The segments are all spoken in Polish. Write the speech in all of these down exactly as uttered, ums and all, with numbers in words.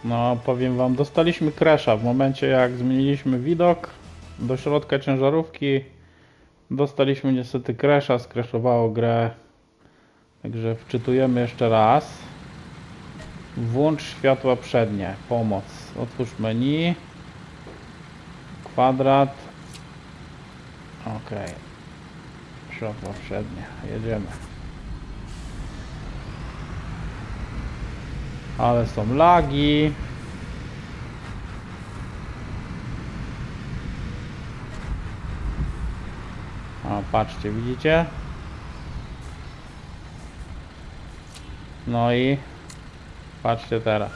No, powiem wam, dostaliśmy crasha w momencie jak zmieniliśmy widok do środka ciężarówki. Dostaliśmy niestety crasha, skraszowało grę. Także wczytujemy jeszcze raz. Włącz światła przednie, pomoc. Otwórz menu. Kwadrat. Ok. Światła przednie, jedziemy. Ale są lagi. A patrzcie, widzicie? No i patrzcie teraz.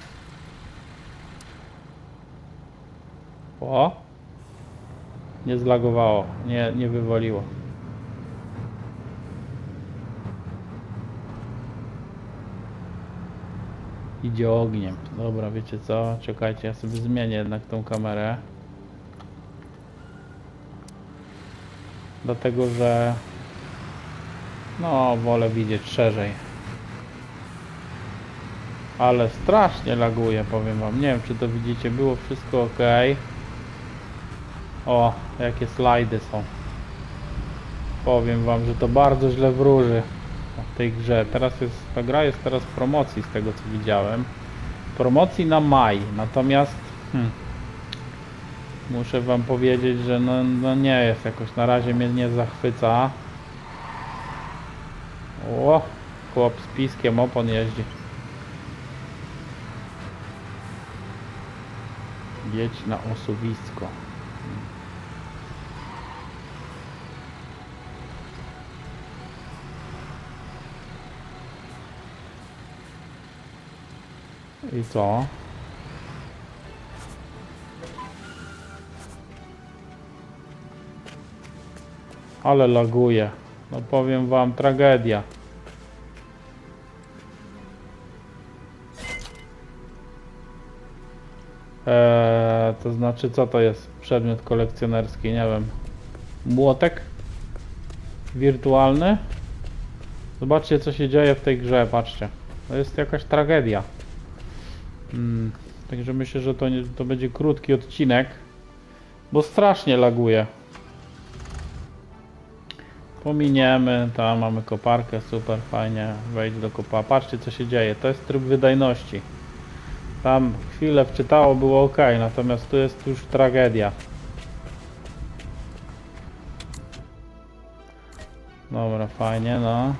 O! Nie zlagowało, nie, nie wywaliło. Idzie ogniem. Dobra, wiecie co? Czekajcie, ja sobie zmienię jednak tą kamerę. Dlatego, że no, wolę widzieć szerzej. Ale strasznie laguje, powiem wam. Nie wiem, czy to widzicie. Było wszystko ok. O, jakie slajdy są. Powiem wam, że to bardzo źle wróży w tej grze. Teraz jest, ta gra jest teraz w promocji, z tego co widziałem. Promocji na maj. Natomiast hmm, muszę wam powiedzieć, że no, no nie jest jakoś, na razie mnie nie zachwyca. O, chłop z piskiem opon jeździ. Jedź na osuwisko. I co? Ale laguje. No powiem wam, tragedia. Eee, to znaczy, co to jest? Przedmiot kolekcjonerski, nie wiem. Młotek? Wirtualny? Zobaczcie, co się dzieje w tej grze, patrzcie. To jest jakaś tragedia. Hmm, także myślę, że to, nie, to będzie krótki odcinek, bo strasznie laguje. Pominiemy, tam mamy koparkę, super, fajnie, wejdź do kopa. Patrzcie, co się dzieje, to jest tryb wydajności. Tam chwilę wczytało, było ok, natomiast tu jest już tragedia. Dobra, fajnie, no.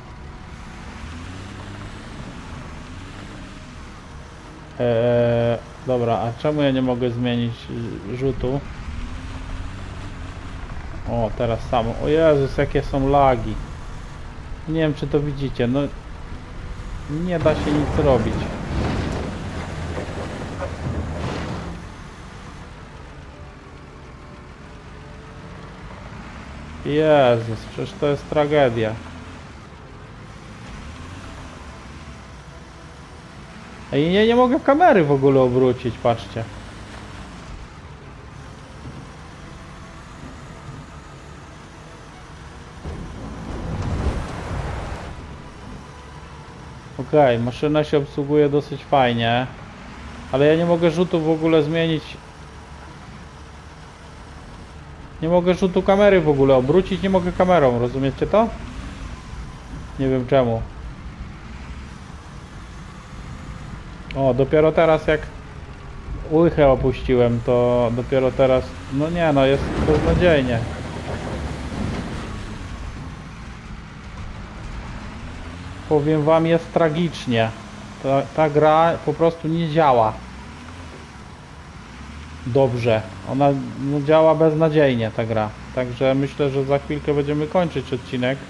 Eee, dobra, a czemu ja nie mogę zmienić rzutu? O, teraz samo. O Jezus, jakie są lagi. Nie wiem, czy to widzicie, no nie da się nic robić. Jezus, przecież to jest tragedia. Ej, nie, nie mogę kamery w ogóle obrócić, patrzcie. Okej, okay, maszyna się obsługuje dosyć fajnie, ale ja nie mogę rzutu w ogóle zmienić. Nie mogę rzutu kamery w ogóle obrócić, nie mogę kamerą, rozumiecie to? Nie wiem czemu. O, dopiero teraz jak łychę opuściłem, to dopiero teraz, no nie no, jest beznadziejnie. Powiem wam, jest tragicznie. Ta, ta gra po prostu nie działa dobrze. Ona no, działa beznadziejnie, ta gra. Także myślę, że za chwilkę będziemy kończyć odcinek.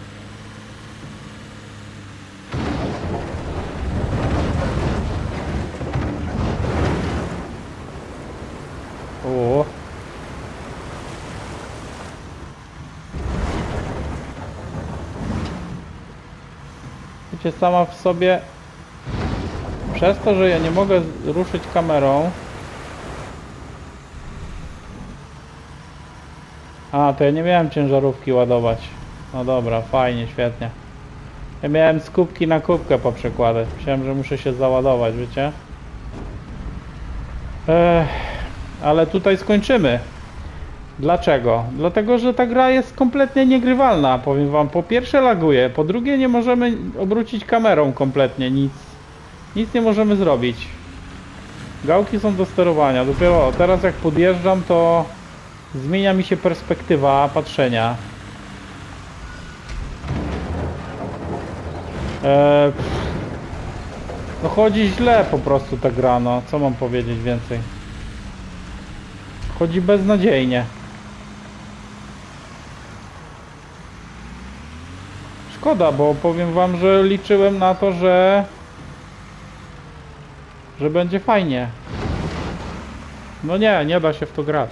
O. Wiecie, sama w sobie, przez to, że ja nie mogę ruszyć kamerą. A, to ja nie miałem ciężarówki ładować. No dobra, fajnie, świetnie. Ja miałem z kubki na kubkę poprzekładać. Myślałem, że muszę się załadować, wiecie? Ech, ale tutaj skończymy. Dlaczego? Dlatego, że ta gra jest kompletnie niegrywalna, powiem wam. Po pierwsze laguje, po drugie nie możemy obrócić kamerą kompletnie, nic. Nic nie możemy zrobić. Gałki są do sterowania. Dopiero teraz jak podjeżdżam, to zmienia mi się perspektywa patrzenia. Eee, no chodzi źle po prostu ta gra, no. Co mam powiedzieć więcej? Chodzi beznadziejnie. Szkoda, bo powiem wam, że liczyłem na to, że że będzie fajnie. No nie, nie da się w to grać.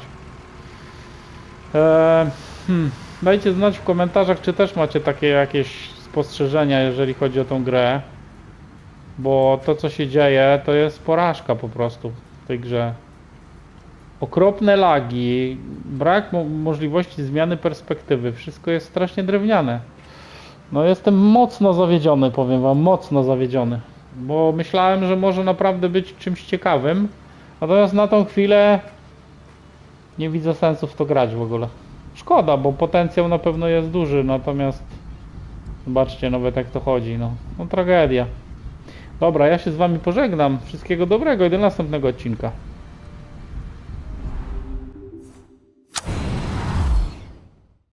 Eee, hmm, dajcie znać w komentarzach, czy też macie takie jakieś spostrzeżenia, jeżeli chodzi o tą grę. Bo to, co się dzieje, to jest porażka po prostu w tej grze. Okropne lagi, brak mo możliwości zmiany perspektywy, wszystko jest strasznie drewniane. No jestem mocno zawiedziony, powiem wam, mocno zawiedziony. Bo myślałem, że może naprawdę być czymś ciekawym. Natomiast na tą chwilę nie widzę sensu w to grać w ogóle. Szkoda, bo potencjał na pewno jest duży, natomiast zobaczcie nawet jak to chodzi, no, no tragedia. Dobra, ja się z wami pożegnam. Wszystkiego dobrego i do następnego odcinka.